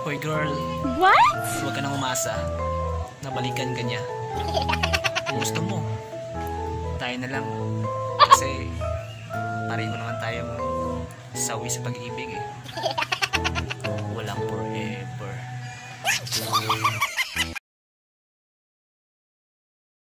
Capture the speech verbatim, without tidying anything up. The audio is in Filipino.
Hoy girl, What? huwag ka nang umasa na balikan ka niya. Kung gusto mo, tayo na lang. Kasi pareho naman tayong sawi sa pag-ibig eh.